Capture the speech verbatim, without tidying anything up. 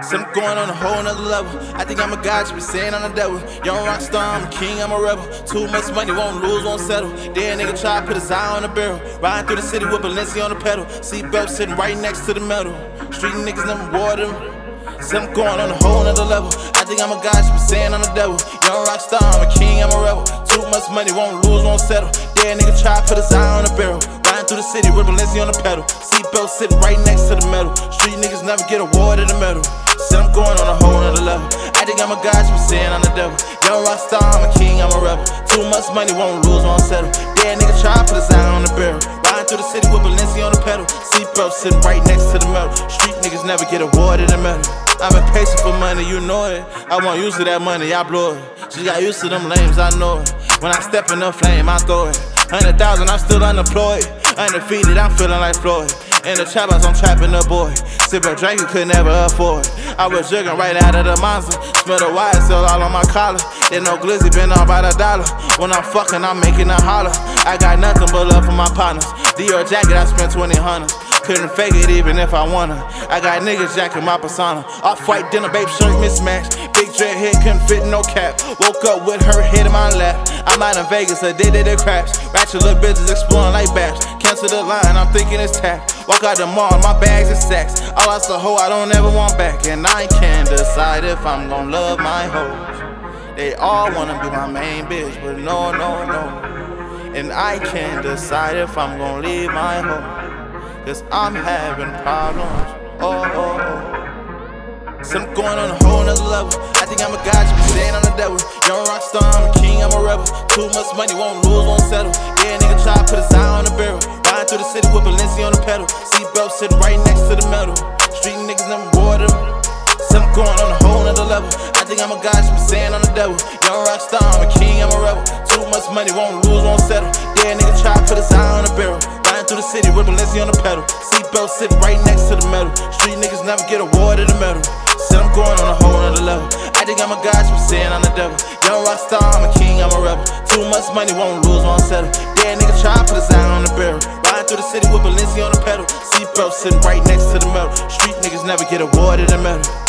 So I'm going on a whole nother level. I think I'm a god, you be saying I'm the devil. Young rock star, I'm a king, I'm a rebel. Too much money, won't lose, won't settle. Dead nigga try to put his eye on the barrel. Riding through the city with Balenci on the pedal. Seatbelt sitting right next to the metal. Street niggas never wore them. So I'm going on a whole nother level. I think I'm a god, you be saying I'm the devil. Young rock star, I'm a king, I'm a rebel. Too much money, won't lose, won't settle. Dead nigga try to put his eye on the barrel. Riding through the city with Balenci on the pedal. Seatbelt sitting right next to the metal. Street niggas never get awarded a medal. Said I'm going on a whole nother level. I think I'm a god, you be saying I'm the devil. Young rock star, I'm a king, I'm a rebel. Too much money, won't lose, won't settle. Dead nigga try to put his eye on the barrel. Riding through the city with Balenci on the pedal. Seatbelt sitting right next to the metal. Street niggas never get awarded a medal. I've been patient for money, you know it. I want used to that money, I blow it. She got used to them lames, I know it. When I step in the flame, I throw it. Hundred thousand, I'm still unemployed. Undefeated, I'm feeling like Floyd. In the trap house, I'm trapping the boy. Sip a drink you could never afford. I was jugging right out of the monster. Smell the wire cell all on my collar. There's no glizzy, been on by the dollar. When I'm fucking, I'm making a holler. I got nothing but love for my partners. Dior jacket, I spent twenty hundreds. Couldn't fake it even if I wanna. I got niggas jacking my persona. Off-white dinner, babe shirt mismatched. Big dread head couldn't fit no cap. Woke up with her head in my lap. I'm out in Vegas, a day to the craps. Ratchet little bitches exploring like baps. Cancel the line, I'm thinking it's tap. Walk out the mall, my bags is sacks. All I saw hoe, I don't ever want back. And I can't decide if I'm gon' love my hoes. They all wanna be my main bitch, but no, no, no. And I can't decide if I'm gon' leave my hoe. Cause I'm having problems, oh, oh, oh. So I'm going on a whole nother level. I think I'm a god, you be saying I'm the devil. Young rock star, I'm a king, I'm a rebel. Too much money, won't lose, won't settle. Yeah, nigga try to put his eye on the barrel. Riding through the city with Balenci on the pedal. Seatbelt sitting right next to the metal. Street niggas never wore them. So I'm going on a whole nother level. I think I'm a god, you be saying I'm the devil. Young rock star, I'm a king, I'm a rebel. Too much money, won't lose, won't settle. Yeah, nigga try to put his eye on the barrel. Through the city with Balenci on the pedal. Seatbelt sitting right next to the metal. Street niggas never get awarded a medal. Said I'm going on a whole nother level. I think I'm a god, you be saying I'm the devil. Young rock star, I'm a king, I'm a rebel. Too much money, won't lose, won't settle. Dead nigga try to put his eye on the barrel. Riding through the city with Balenci on the pedal. Seatbelt sitting right next to the metal. Street niggas never get awarded a medal.